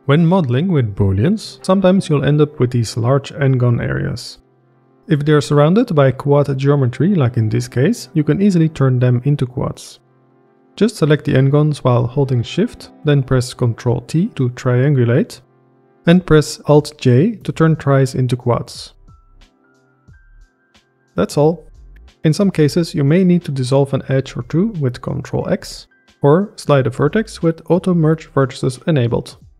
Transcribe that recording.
When modeling with Booleans, sometimes you'll end up with these large n-gon areas. If they're surrounded by quad geometry, like in this case, you can easily turn them into quads. Just select the n-gons while holding Shift, then press Ctrl T to triangulate, and press Alt J to turn tris into quads. That's all. In some cases you may need to dissolve an edge or two with Ctrl X, or slide a vertex with Auto Merge Vertices enabled.